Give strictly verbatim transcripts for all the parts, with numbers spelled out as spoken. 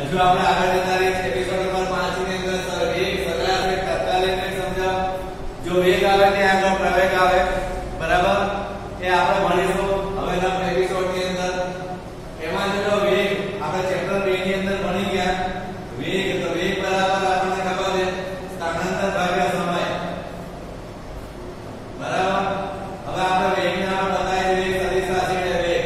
હજુ આપણે આગળ જતા રહીએ એપિસોડ નંબર પાંચ ની અંદર સર વેગ સરેરાશ વેગ તત્કાલીન વેગ સમજાવ જો વેગ આવે તે આગળ પ્રવેગ આવે બરાબર એ આપણે ભણીશું હવેના એપિસોડ ની અંદર એમાં જો વેગ આપણે ચેપ્ટર બે ની અંદર ભણી ગયા વેગ તો વેગ બરાબર આપણને ખબર છે સ્થાનાંતર ભાગ્યા સમય બરાબર હવે આપણે વેગને આપણે બતાવી વેગ સદિશ રાશિ એટલે વેગ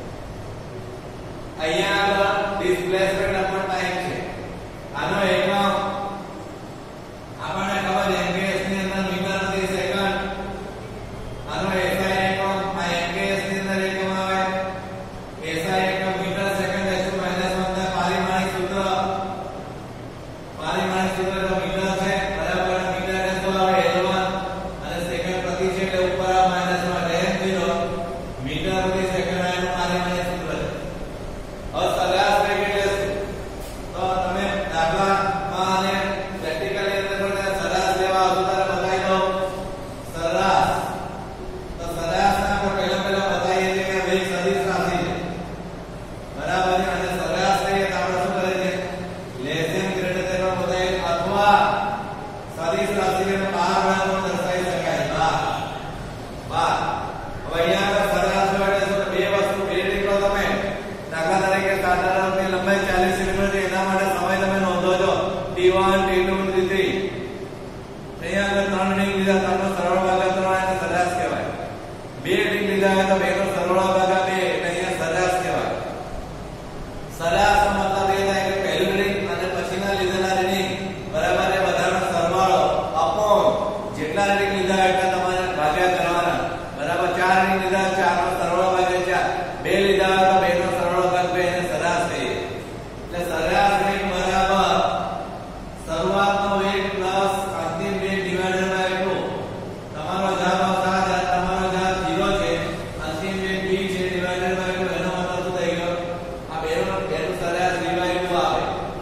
અહીંયા આગળ ડિસ્પ્લેસમેન્ટ અપોન ટાઈમ છે આનો એકમ આપણને ખબર છે એમકેએસ ની અંદર મીટર પ્રતિ સેકન્ડ આનો એસઆઈ એકમ આ એમકેએસ ની અંદર એકમ આવે એસઆઈ એકમ metre second S minus one ના પારિમાણિક સૂત્ર પારિમાણિક સૂત્ર તો મીટર છે બરાબર મીટર એટલે શું આવે એલ વન અને સેકન્ડ પ્રતિ છે એટલે ઉપર આ minus one tan zero metre પ્રતિ સેકન્ડ આનું પારિમાણિક સૂત્ર છે હવે સરેરાશ વેગ એટલે શું તો તમે દાખલામાં અને પ્રેક્ટિકલી અંદર પણ સરેરાશ લેવા આવતો ત્યારે બતાવી દો સરેરાશ તો સરેરાશને આપણે પહેલા પહેલા બતાવીએ છીએ કે વેગ સદિશ રાશિ છે બરાબર છે અને સરેરાશ લઈએ તો આપણે શું કરે છે લેસ ધેન ગ્રેટર ધેન માં બતાવીએ અથવા સદિશ રાશિને બાર વડે દર્શાવી શકાય બાર બાર હવે અહીંયા આગળ સરેરાશ એટલે શું બે વસ્તુ બે નીકળો તમે દાખલા તરીકે સાધારણની લંબાઈ ચાલીસ સેન્ટીમીટર છે એના માટે સમય તમે નોંધો છો T one T two T three અહીંયા આગળ ત્રણ ડિંગ લીધા ત્રણનો સરળ ભાગાકાર ત્રણ એટલે સરેરાશ કહેવાય બે ડિંગ લીધા હોય તો બે નો સરળ ભાગાકાર બે એટલે અહીંયા સરેરાશ કહેવાય સરેરાશ નો મતલબ એ થાય કે પહેલું ડિંગ અને પછીના લીધેલા ડિંગ બરાબર એ બધાનો સરવાળો અપોન જેટલા ડિંગ લીધા એટલા તમારે ભાગ્યા કરવાના બરાબર ચાર ડિંગ લીધા ચાર નો સરવાળો ભાગ્યા ચાર બે લીધા હોય તો બે નો સરવાળો ભાગ બે એને સરેરાશ કહીએ એટલે સરેરાશ વેગ બરાબર શરૂઆતનો વેગ પ્લસ અંતિમ વેગ ડિવાઇડેડ બાય ટુ તમારો જવાબ આવશે આ તમારો જવાબ ઝીરો છે અંતિમ વેગ b છે ડિવાઇડેડ બાય ટુ એનો મતલબ શું થઈ ગયો આ બેનો બેનું સરેરાશ ડિવાઇડ ટુ આવે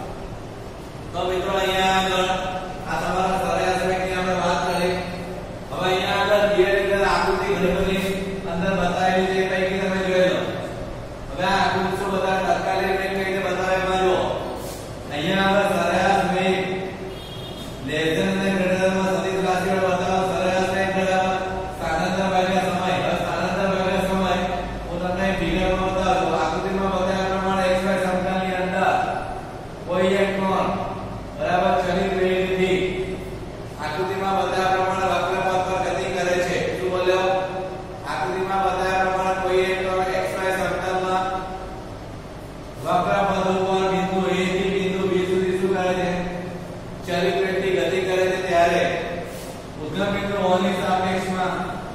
તો મિત્રો અહીંયા આગળ આ તમારા સરેરાશ વેગની આપણે વાત કરી હવે અહીંયા આગળ થિયરિકલ આકૃતિ ઘણી બધી અંદર બતાવેલી છે પૈકી તમે જોઈ લો હવે આ આકૃતિ શું બતાવે તત્કાલીન વેગ કઈ રીતે બતાવે એમાં જુઓ અહીંયા આગળ સરેરાશ વેગ લેસ ધેન અને ગ્રેટર ધેન માં સદિશ રાશિઓ બતાવો સરેરાશ વેગ બરાબર સ્થાનાંતર ભાગ્યા સમય હવે સ્થાનાંતર ભાગ્યા સમય હું તમને ફિગરમાં બતાવું આકૃતિમાં બતાવ્યા પ્રમાણે xy સમતલની અંદર કોઈ એક કોણ બરાબર ચલિત વેગથી આકૃતિમાં બતાવ્યા પ્રમાણે વક્રપથ પર ગતિ કરે છે શું બોલ્યો આકૃતિમાં બતાવ્યા પ્રમાણે કોઈ એક કોણ xy સમતલમાં વક્રપથ ઉપર બિંદુ A થી બિંદુ B સુધી શું કરે છે ચલિત વેગથી ગતિ કરે છે ત્યારે ઉદ્ગમ બિંદુ O ની સાપેક્ષમાં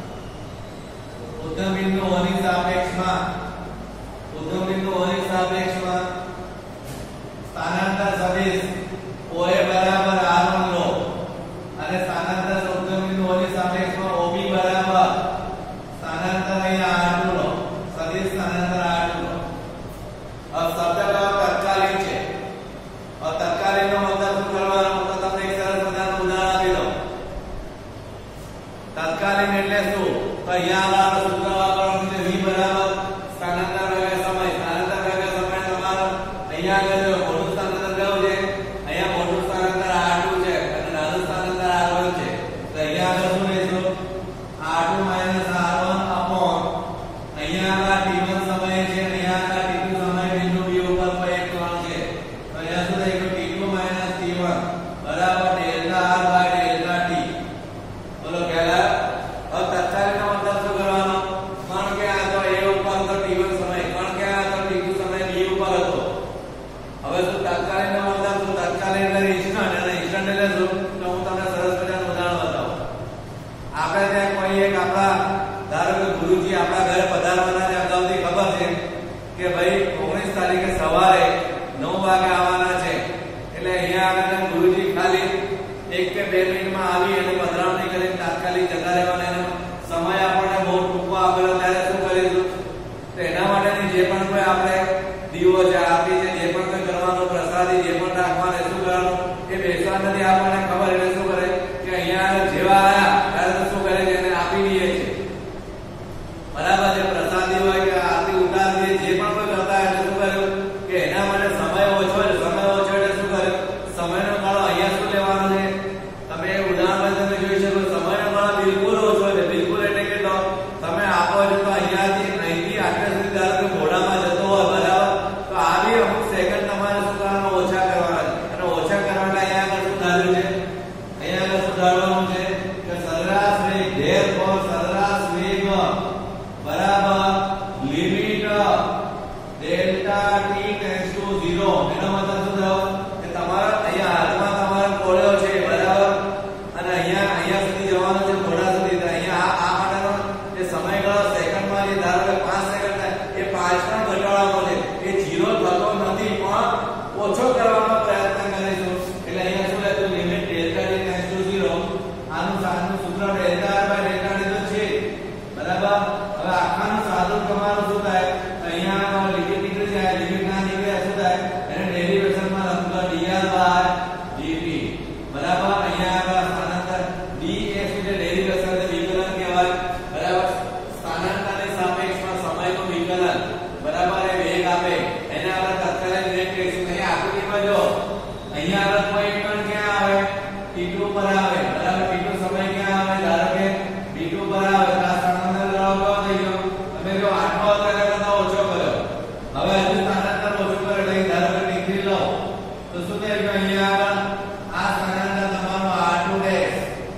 ઉદ્ગમ બિંદુ O ની સાપેક્ષમાં ઉદ્ગમ બિંદુ O ની સાપેક્ષમાં સ્થાનાંતર સદિશ O A બરાબર R વન લો અને સ્થાનાંતર ઉદ્ગમ બિંદુ O ની સાપેક્ષમાં O B બરાબર સ્થાનાંતર અહીંયા R ટુ લો સદિશ સ્થાનાંતર R ટુ લો अब शब्द का तत्कालीन છે और तत्कालीन નો મતલબ શું કરવાનો તો તમને એક સરસ મજાનું ઉદાહરણ આપી દઉં તત્કાલીન એટલે શું તો અહીંયા આગળ સૂત્ર વાપરવાનું છે v બરાબર સ્થાનાંતર ભાગ્યા સમય સ્થાનાંતર ભાગ્યા સમય તમારો અહીંયા આગળ જો મોટું સ્થાનાંતર કયું છે અહીંયા મોટું સ્થાનાંતર R ટુ છે અને નાનું સ્થાનાંતર R વન છે તો અહીંયા આગળ શું લેશો R two minus R one upon અહીંયા આગળ ટી વન સમય છે અહીંયા આગળ ટી ટુ સમય બિંદુ B ઉપર કોઈ એક કોણ છે તો અહીંયા શું થઈ ગયું T two minus T one બરાબર delta R by delta T બોલો પહેલા હવે તત્કાલીનનો મતલબ શું કરવાનો કણ કે આ તો A ઉપર તો ટી વન સમય કણ કે આ તો ટી ટુ સમય B ઉપર હતો હવે શું તત્કાલીનનો મતલબ શું તત્કાલીન એટલે ઇન્સ્ટન્ટ અને ઇન્સ્ટન્ટ એટલે શું તો હું તમને સરસ મજાનું ઉદાહરણ બતાવું આપણે ત્યાં કોઈ એક આપણા ધારો કે ગુરુજી આપણા ઘરે પધારવાના છે અગાઉથી ખબર છે કે ભાઈ ઓગણીસ તારીખે સવારે નવ વાગે આવવાના છે એટલે અહીંયા આગળ ગુરુજી ખાલી એક કે બે મિનિટમાં આવી અને પધરામણી કરીને તાત્કાલિક જતા રહેવાના એનો સમય આપણને બહુ ટૂંકો આપેલો ત્યારે શું કરીશું તો એના માટેની જે પણ કોઈ આપણે દીવો છે આરતી છે જે પણ કોઈ કરવાનું પ્રસાદી જે પણ રાખવાનું શું કરવાનું એ બેસવા નથી આપણને ખબર એટલે શું કરે કે અહીંયા જેવા આવ્યા ત્યારે તો શું કરે છે એને આપી દઈએ છે બરાબર છે પ્રસાદી હોય કે આરતી ઉતારી જે પણ કોઈ કરતા એટલે શું કર્યું કે એના માટે સમય ઓછો છે સમય t ટેન્ડ્સ ટુ ઝીરો એનો મતલબ શું થયો કે તમારા અહીંયા હાથમાં તમારો કોળિયો છે બરાબર અને અહીંયા અહીંયા સુધી જવાનો છે ઘોડા સુધી અહીંયા આ આ માટેનો જે સમયગાળો સેકન્ડમાં જે ધારો કે પાંચ સેકન્ડ થાય એ પાંચ પણ ઘટાડવાનો છે એ ઝીરો થતો નથી પણ ઓછો કરવાનો પ્રયત્ન કરીશું એટલે અહીંયા શું લખ્યું limit delta t tends to zero આનું સાદું સૂત્ર delta r by delta t તો છે બરાબર હવે આખાનું સાદું તમારું શું થાય અહીંયા લિમિટ નીકળી જાય લિમિટ ના નીકળે શું થાય એને ડેરિવેશનમાં લખો dr બાય dt બરાબર અહીંયા આગળ સ્થાનાંતર d એ શું છે ડેરિવેશન એટલે વિકલન કહેવાય બરાબર સ્થાનાંતરની સાપેક્ષમાં સમયનું વિકલન બરાબર એ વેગ આપે એને આપણે તત્કાલીન વેગ કહીશું અહીંયા આકૃતિમાં જો અહીંયા આગળ કોઈ કણ ક્યાં આવે t ટુ પર આવે બરાબર t ટુ સમય ક્યાં આવે ધારો કે d ટુ પર આવે તો આ સ્થાનાંતર લગાવવા થઈ ગયો તમે જો આઠમો અત્યારે કરતા ઓછો કર્યો હવે હજુ સ્થાનાંતર ઓછું કરે એટલે ધારો કે t થ્રી લો તો શું થઈ ગયું અહીંયા આગળ આ સ્થાનાંતર તમારું r ટુ ડેશ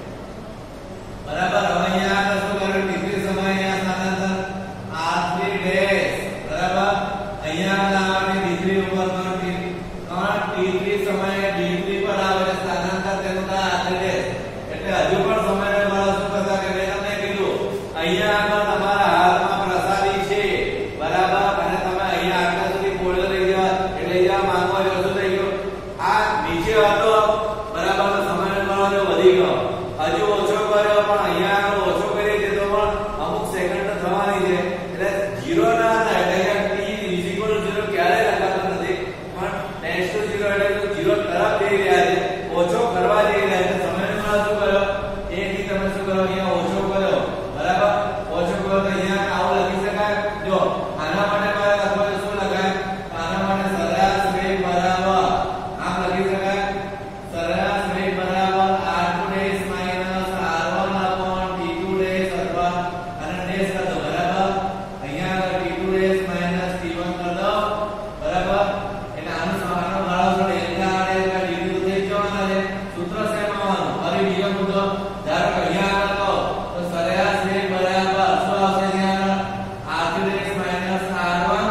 બરાબર હવે અહીંયા આગળ શું કર્યું t થ્રી સમય અહીંયા સ્થાનાંતર r થ્રી ડેશ બરાબર અહીંયા આગળ આવે d થ્રી ઉપર કણ t થ્રી સમયે d થ્રી પર આવે એટલે સ્થાનાંતર તેનું થાય r થ્રી ડેશ એટલે હજુ પણ સમયને બરાબર શું કરતા કે મેં તમને કીધું અહીંયા આગળ તમારા હાથમાં પ્રસાદી છે બરાબર અને તમે અહીંયા આગળ સુધી કોળિયો લઈ જવા એટલે જ્યાં માંગવા જો શું થઈ ગયું આ નીચે હતો બરાબર સમયનો બરાબર વધી ગયો હજુ ઓછો કર્યો પણ અહીંયા આગળ ઓછો કરી દીધો પણ અમુક સેકન્ડ થવાની છે એટલે ઝીરો ના થાય એટલે t is equal to zero ક્યારે લખાતો નથી પણ ટેન્ડ્સ ટુ ઝીરો એટલે ઝીરો તરફ જઈ રહ્યા છે ઓછો કરવા જઈ રહ્યા છે સમયનો બરાબર શું કર્યો એ થી તમે શું કરો અહીંયા ઓછો કર્યો બરાબર ઓછો કર્યો તો અહીંયા આવું લખી શકાય જો આના માટે મારે લખવાનું શું લખાય આના માટે સરેરાશ વેગ બરાબર આમ લખી શકાય સરેરાશ વેગ બરાબર r two dash minus r one upon t two dash અથવા અને ડેશ કર દો બરાબર અહીંયા આગળ t two dash minus t one કર દો બરાબર એટલે આનો આનો ગાળો છે ડેલ્ટા r ડેલ્ટા dt તો થઈ જવાના છે સૂત્ર શેમાં આવવાનું ફરી બીજો મુદ્દો ધારો કે અહીંયા આગળ કહો તો સરેરાશ વેગ બરાબર શું આવશે અહીંયા આગળ r two dash minus r one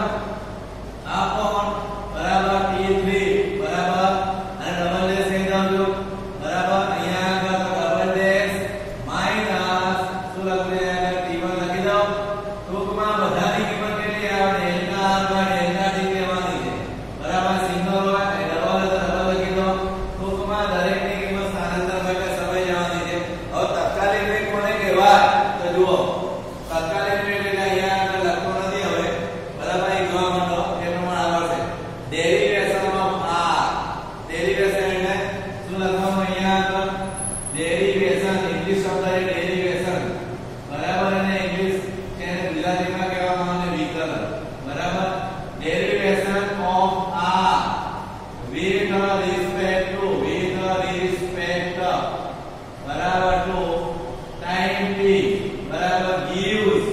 upon બરાબર t થ્રી બરાબર અને ડબલ ડેશ થઈ દઉં બરાબર અહીંયા આગળ ડબલ ડેશ માઈનસ શું લખવું અહીંયા t વન લખી દઉં ટૂંકમાં બધાની કિંમત કેટલી આવે delta r by delta t કહેવાની છે બરાબર સિંગલ હોય ડબલ તો ડબલ લખી દો ટૂંકમાં દરેકની કિંમત સ્થાનાંતર માટે સમય જવાની છે હવે તત્કાલીન વેગ કોને કહેવાય તો જુઓ તત્કાલીન વેગ એટલે અહીંયા આગળ લખતો નથી હવે બરાબર એ જોવા માંડો એ પ્રમાણે આગળ છે ડેરિવેશન ઓફ r ડેરિવેશન એટલે શું લખવાનું અહીંયા આગળ ડેરિવેશન ઇંગ્લિશ શબ્દ છે ડેરિવેશન બરાબર અને ઇંગ્લિશ કે ગુજરાતીમાં કહેવામાં આવે વિકલન બરાબર derivation of r with respect to with respect બરાબર to time t બરાબર gives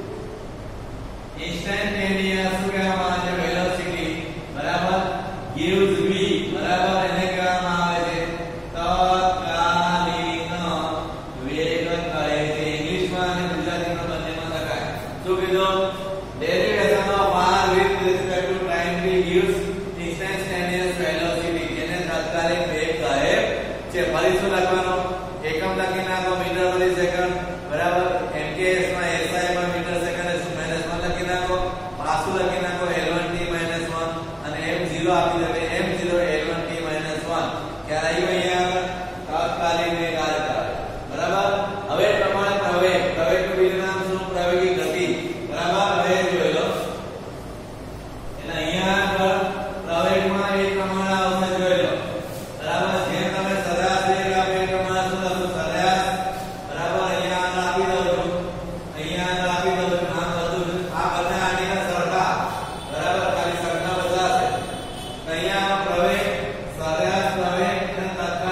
instantaneous શું કહેવામાં આવે છે velocity બરાબર gives v બરાબર એને કહેવામાં આવે છે તત્કાલીન વેગ કહે છે ઇંગ્લિશમાં અને ગુજરાતીમાં બંનેમાં લખાય શું કીધું derivation of r with respect to time t gives instantaneous velocity જેને તત્કાલીન વેગ કહે છે ફરી શું લખવાનું એકમ લખી નાખો મીટર પ્રતિ સેકન્ડ બરાબર mks માં SI માં મીટર સેકન્ડ શું માઈનસ વન લખી નાખો પાછું લખી નાખો L one t minus one અને m ઝીરો આપી દે m zero L one t minus one ક્યારે આવ્યું અહીંયા તત્કાલીન વેગ આ રીતે બરાબર હવે પ્રમાણે પ્રવેગ પ્રવેગનું બીજું નામ શું પ્રવેગી ગતિ બરાબર હવે જોઈ લો એટલે અહીંયા આગળ પ્રવેગમાં એક પ્રમાણે આવશે જોઈ લો બરાબર જેમ તમે સરેરાશ વેગ આપે એ પ્રમાણે શું લખો સરેરાશ બરાબર અહીંયા આગળ આપી દો છો અહીંયા આગળ આપી દો છો નામ બધું આ બધા આની સરખા બરાબર ખાલી સરખા બદલાશે અહીંયા પ્રવેગ સરેરાશ પ્રવેગ અને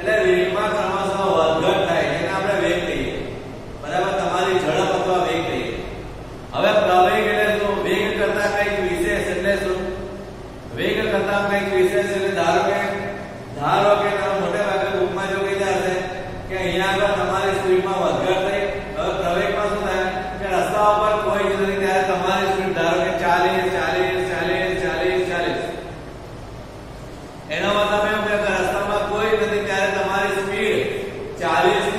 એટલે વેગમાં ક્રમશઃ વધઘટ થાય જેને આપણે વેગ કહીએ, બરાબર, તમારી ઝડપ અથવા વેગ કહીએ. હવે પ્રવેગ એટલે શું? વેગ કરતા કંઈક વિશેષ એટલે શું? વેગ કરતા કંઈક વિશેષ એટલે ધારો કે ધારો કે તમે મોટે ભાગે બુકમાં જો કીધા હશે કે અહીંયા આગળ તમારી સ્પીડમાં વધઘટ થઈ. હવે પ્રવેગમાં શું થાય કે રસ્તા ઉપર કોઈ જ નથી ત્યારે તમારી સ્પીડ ધારો કે ચાલીસ ચાલીસ ચાલીસ ચાલીસ ચાલીસ, એનો મતલબ એમ કે રસ્તામાં કોઈ નથી ત્યારે તમારી સ્પીડ ચાલીસ